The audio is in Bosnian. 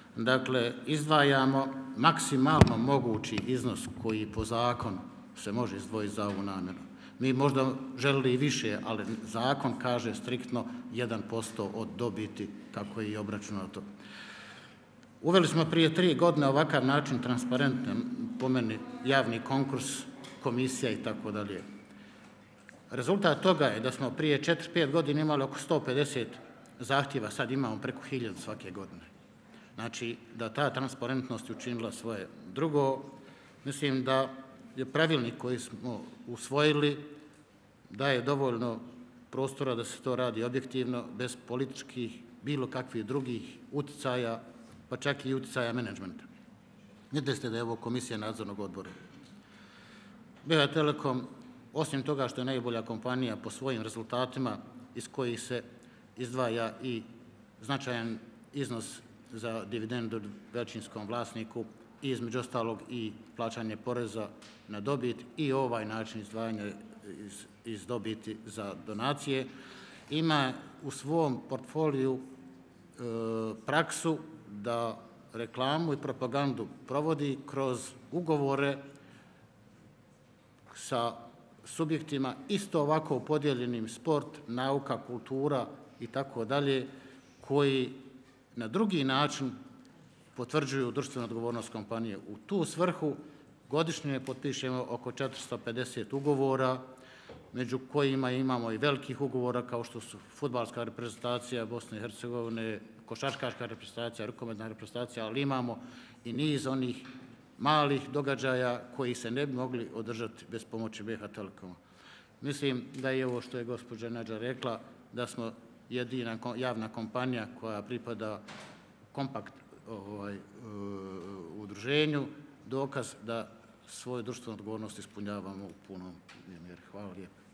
Dakle, izdvajamo maksimalno mogući iznos koji po zakonu se može izdvojiti za ovu namjenu. Mi možda želili i više, ali zakon kaže striktno 1% od dobiti, kako je i obračunato. Uveli smo prije 3 godine ovakav način transparentan, po meni, javni konkurs, komisija i tako dalje. Rezultat toga je da smo prije 4-5 godina imali oko 150 zahtjeva, sad imamo preko 1000 svake godine. Znači, da ta transparentnost učinila svoje. Drugo, mislim da je pravilnik koji smo usvojili daje dovoljno prostora da se to radi objektivno, bez političkih, bilo kakvih drugih uticaja, pa čak i uticaja menadžmenta. Vidjeli ste da je ovo komisija nadzornog odbora. BH Telekom, osim toga što je najbolja kompanija po svojim rezultatima iz kojih se izdvaja i značajan iznos za dividendu većinskom vlasniku i između ostalog i plaćanje poreza na dobit i ovaj način izdvajanja iz dobiti za donacije, ima u svom portfoliju praksu da reklamu i propagandu provodi kroz ugovore sa subjektima isto ovako podijeljenim sport, nauka, kultura i tako dalje, koji na drugi način potvrđuju društvenu odgovornost kompanije. U tu svrhu godišnje potpišemo oko 450 ugovora, među kojima imamo i velikih ugovora kao što su fudbalska reprezentacija Bosne i Hercegovine, košarkaška reprezentacija, rukometna reprezentacija, ali imamo i niz onih malih događaja koji se ne bi mogli održati bez pomoći BH Telekoma. Mislim da je ovo što je gospođa Nađa rekla, da smo jedina javna kompanija koja pripada kompakt udruženju, dokaz da svoju društvenu odgovornost ispunjavamo u punom mjeri. Hvala lijepo.